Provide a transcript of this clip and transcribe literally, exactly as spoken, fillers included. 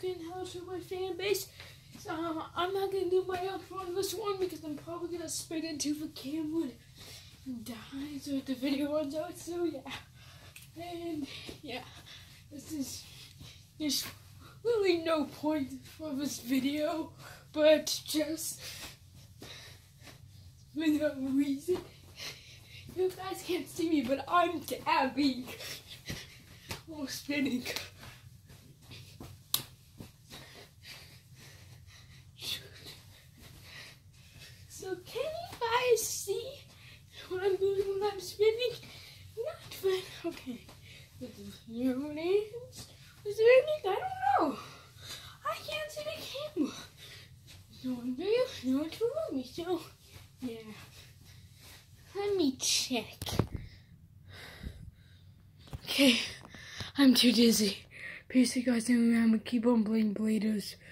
fucking hell to my fan base. So, uh, I'm not gonna do my outro on this one because I'm probably gonna spin into the camera and die so the video runs out. So yeah, and yeah, this is there's really no point for this video, but just for no reason. You guys can't see me, but I'm dabbing or spinning. So can you guys see what I'm doing when I'm spinning? Not fun. Okay. Is there any? Is there any? I don't know. I can't see the camera. No one video, no one to roll me, so yeah. Let me check. Okay, I'm too dizzy. Peace, you guys, and I'm gonna keep on playing Play-Dohs.